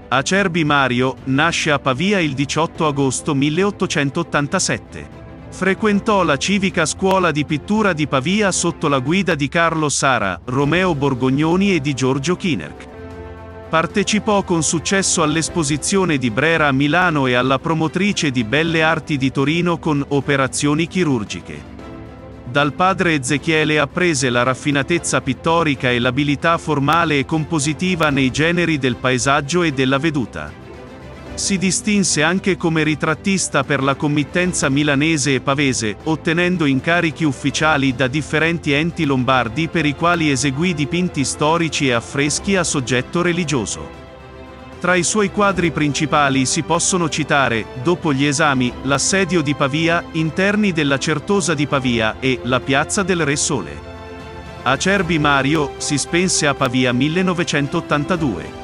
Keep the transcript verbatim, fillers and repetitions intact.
Acerbi Mario nasce a Pavia il diciotto agosto milleottocentottantasette. Frequentò la civica scuola di pittura di Pavia sotto la guida di Carlo Sara, Romeo Borgognoni e di Giorgio Kinerk. Partecipò con successo all'Esposizione di Brera a Milano e alla promotrice di Belle Arti di Torino con Operazioni chirurgiche. Dal padre Ezechiele apprese la raffinatezza pittorica e l'abilità formale e compositiva nei generi del paesaggio e della veduta. Si distinse anche come ritrattista per la committenza milanese e pavese, ottenendo incarichi ufficiali da differenti enti lombardi per i quali eseguì dipinti storici e affreschi a soggetto religioso. Tra i suoi quadri principali si possono citare, dopo gli esami, l'Assedio di Pavia, Interni della Certosa di Pavia e la Piazza del Re Sole. Acerbi Mario si spense a Pavia millenovecentottantadue.